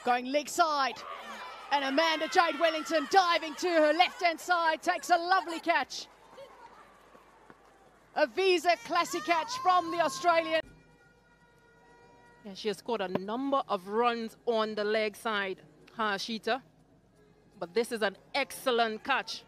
Going leg side. And Amanda-Jane Wellington diving to her left-hand side, takes a lovely catch. A Visa classic catch from the Australian. Yeah, she has scored a number of runs on the leg side, Harshita. But this is an excellent catch.